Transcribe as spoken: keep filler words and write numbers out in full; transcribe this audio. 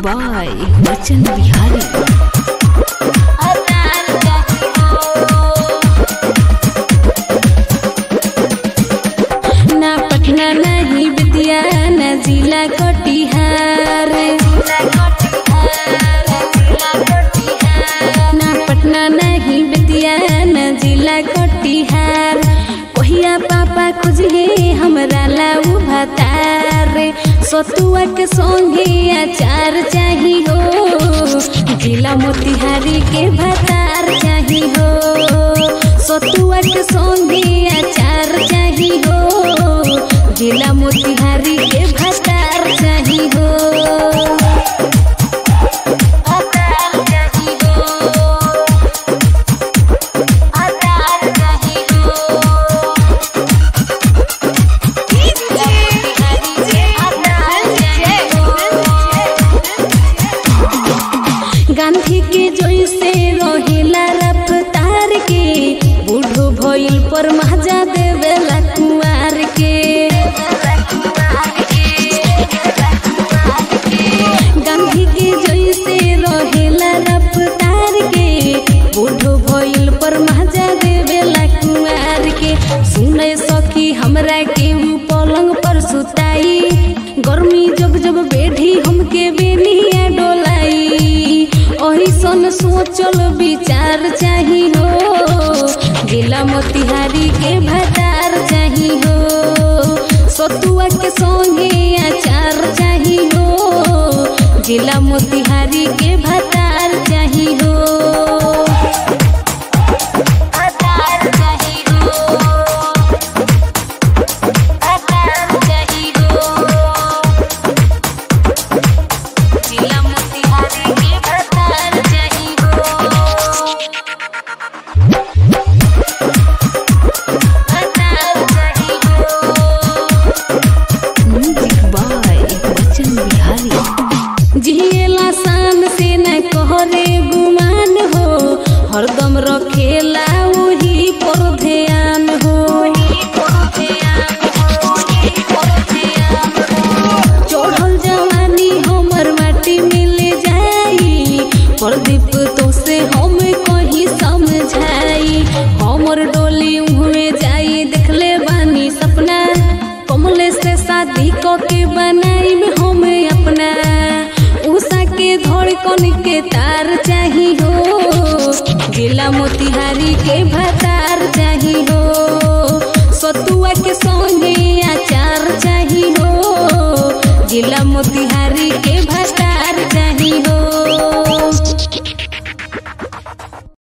By वचन बिहारी। ना पटना नहीं बिटिया ना जिला कटिहार, ना पटना नहीं बिटिया ना जिला कटिहार। कोहिया पापा खोजे हमरा लाऊ भतार, सतुआ के संगे अचार चाही हो, जिला मोतिहारी के भतार चाही हो। सतुआ के संगे अचार चाही हो, जिला मोतिहारी के भतार चाही हो। गांधी के जैसे रहेला रफ्तार के, बूढ़ो भइल पर महजा देवेला कुंवार के। गांधी के जैसे रहेला रफ्तार के, बूढ़ो भइल पर महजा देवेला कुंवार के। सुने सखी हमरा के ऊ पलंग पर सुताई, गर्मी जब जब बेढ़ी हमके बेनिया डोलाई। ओही सन सोचल विचार चाही हो, जिला मोतिहारी के भतार चाही हो। सतुआ के संगे अचार चाही हो, जिला मोतिहारी के भतार चाही हो। जिएला शान से न कहरे गुमान हो, हरदम रखेला वही पर ध्यान हो। चढ़ल जवानी हमर माटी मिल जाई, प्रदीप तो से हम कहीं समझाई। हमर डोली उहमे जाई देखले बानी सपना, कमले से शादी क के बनाई हम अपना। उषा के धड़कन के तार चाही हो, जिला मोतिहारी के भतार चाही हो। सतुआ के संगे अचार चाही हो, जिला मोतिहारी के भतार